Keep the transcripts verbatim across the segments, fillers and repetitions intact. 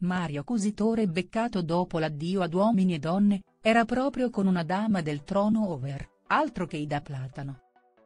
Mario Cusitore beccato dopo l'addio ad Uomini e Donne, era proprio con una dama del trono over, altro che Ida Platano.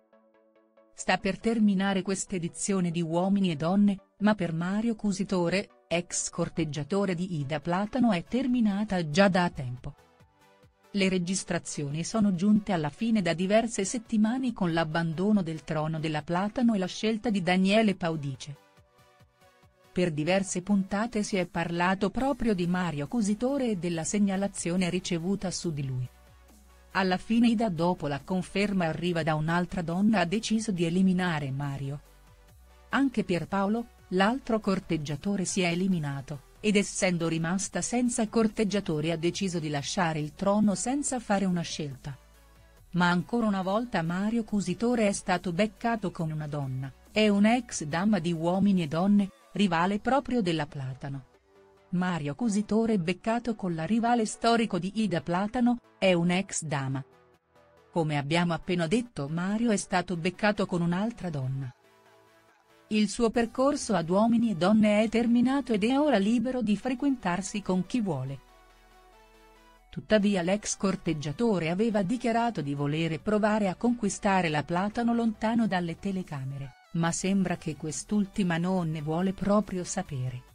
Sta per terminare quest'edizione di Uomini e Donne, ma per Mario Cusitore, ex corteggiatore di Ida Platano, è terminata già da tempo. Le registrazioni sono giunte alla fine da diverse settimane con l'abbandono del trono della Platano e la scelta di Daniele Paudice. Per diverse puntate si è parlato proprio di Mario Cusitore e della segnalazione ricevuta su di lui. Alla fine Ida, dopo la conferma arriva da un'altra donna, ha deciso di eliminare Mario. Anche Pierpaolo, l'altro corteggiatore, si è eliminato, ed essendo rimasta senza corteggiatore ha deciso di lasciare il trono senza fare una scelta. Ma ancora una volta Mario Cusitore è stato beccato con una donna, è un'ex dama di Uomini e Donne, rivale proprio della Platano. Mario Cusitore beccato con la rivale storico di Ida Platano, è un'ex dama. Come abbiamo appena detto, Mario è stato beccato con un'altra donna. Il suo percorso ad Uomini e Donne è terminato ed è ora libero di frequentarsi con chi vuole. Tuttavia l'ex corteggiatore aveva dichiarato di volere provare a conquistare la Platano lontano dalle telecamere, ma sembra che quest'ultima non ne vuole proprio sapere.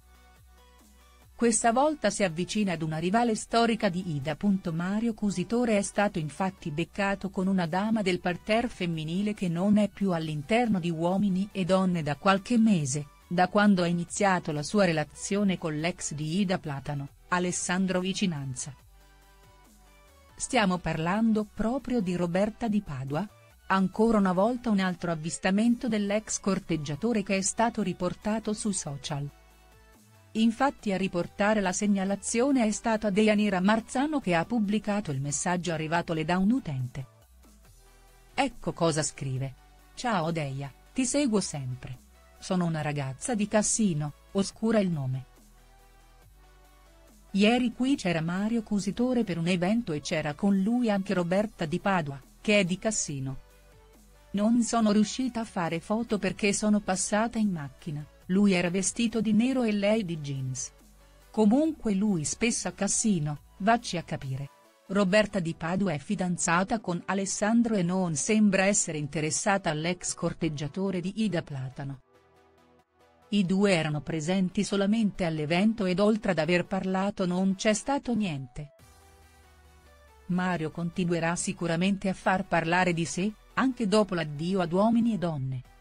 Questa volta si avvicina ad una rivale storica di Ida. Mario Cusitore è stato infatti beccato con una dama del parterre femminile che non è più all'interno di Uomini e Donne da qualche mese, da quando ha iniziato la sua relazione con l'ex di Ida Platano, Alessandro Vicinanza. Stiamo parlando proprio di Roberta Di Padua? Ancora una volta un altro avvistamento dell'ex corteggiatore che è stato riportato su social. Infatti a riportare la segnalazione è stata Deianira Marzano, che ha pubblicato il messaggio arrivatole da un utente. Ecco cosa scrive. Ciao Deia, ti seguo sempre. Sono una ragazza di Cassino, oscura il nome. Ieri qui c'era Mario Cusitore per un evento e c'era con lui anche Roberta Di Padua, che è di Cassino. Non sono riuscita a fare foto perché sono passata in macchina. Lui era vestito di nero e lei di jeans. Comunque lui spesso a Cassino, vacci a capire. Roberta Di Padua è fidanzata con Alessandro e non sembra essere interessata all'ex corteggiatore di Ida Platano. I due erano presenti solamente all'evento ed oltre ad aver parlato non c'è stato niente. Mario continuerà sicuramente a far parlare di sé, anche dopo l'addio ad Uomini e Donne.